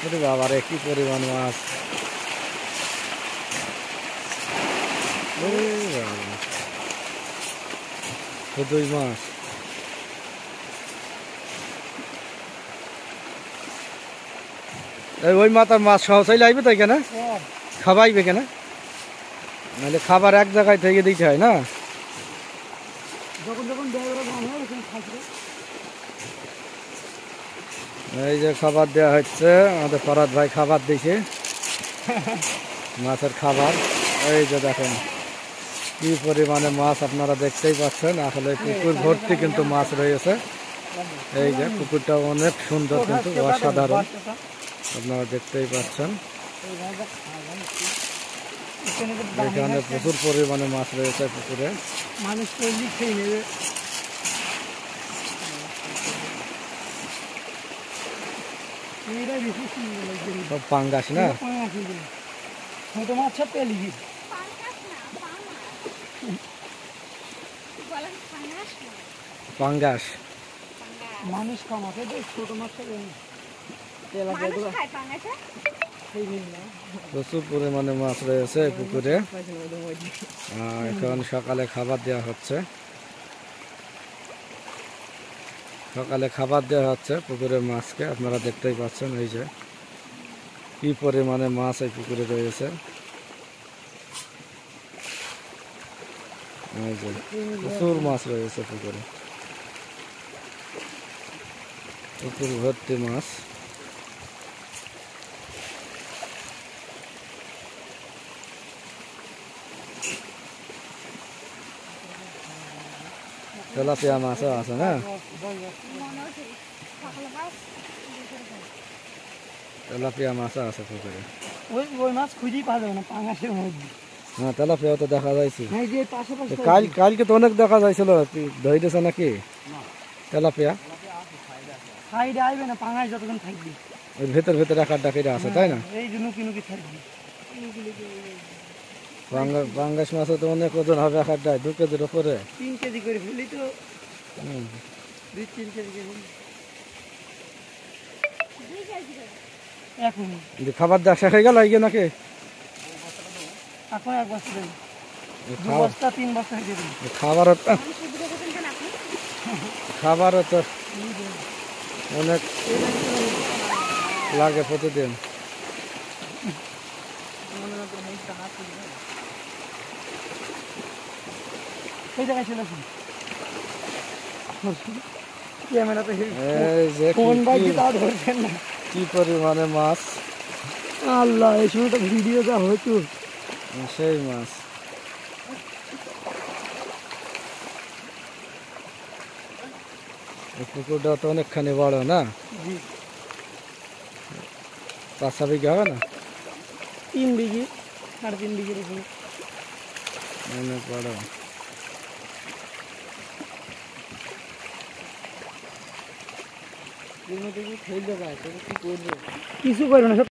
ওরে বাবারে কি পরিমাণ মাছ! শুধুই মাছ। ওই মাথার মাছ সহজেই লাগবে তো এখানে খাবাইবে কেন? নাহলে খাবার এক জায়গায় থেকে দিতে হয় না? এই যে খাবার দেওয়া হচ্ছে, আমাদের ফরাদ ভাই খাবার দিয়েছে, মাছের খাবার। এই যে দেখেন কি পরিমাণে মাছ, আপনারা দেখতেই পাচ্ছেন। আসলে পুকুর ভর্তি কিন্তু মাছ রয়েছে। এই যে পুকুরটা অনেক সুন্দর, কিন্তু অসাধারণ, আপনারা দেখতেই পাচ্ছেন। এখানে প্রচুর পরিমাণে মাছ রয়েছে পুকুরে। সব পাঙ্গাস না? পাঙ্গাস মানুষ খামাতে ছোট মাছ প্রচুর পরিমাণে মাছ রয়েছে পুকুরে। এখন সকালে খাবার দেওয়া হচ্ছে, সকালে খাবার দেওয়া হচ্ছে পুকুরের মাছকে। আপনারা দেখতেই পাচ্ছেন এই যে কি পরিমাণে মাছ এই পুকুরে রয়েছে। এই যে প্রচুর মাছ রয়েছে পুকুরে, পুকুর ভর্তি মাছ। তেলাপিয়া মাছও আছে না? তেলাপিয়া মাছও আছে পুকুরে। ওই মাছ খুঁজেই পাওয়া যাবে না পাঙাশের মধ্যে। হ্যাঁ, তেলাপিয়া তো দেখা যাইছে। কালকে তো অনেক দেখা যাইছিল, ধরেছে নাকি তেলাপিয়া? সাইডে আইবে না, পাঙাশ যতক্ষণ থাকবে ওই ভেতর ভেতর রাখার ডাকিটা আছে, তাই না? এই যে নুকি নুকি থাকবে। পাঙ্গাস মাছও তো অনেক ওজন হবে, এক আড্ডায় 2 কেজির উপরে। 3 কেজি করে ফেলি তো, 2-3 কেজি করে এখন খাবার দেওয়া শেষ হয়ে গেল এই নাকি? এখন 1 বস্তা দেবে, 2 বস্তা 3 বস্তা হয়ে যাবে। খাবারও তো অনেক লাগে প্রতিদিন। এই জায়গায় চলে আসুন, কি পরিমাণে মাছ! আল্লাহ, এই সময়টা ভিডিও যা হয়তো সেই মাছ। পুকুরটা তো অনেকখানি বড় না? 5-6 বিঘা হবে না? 3 বিঘি 3.5 বিঘির উপরে। অনেক বড়। কিছু করবে না।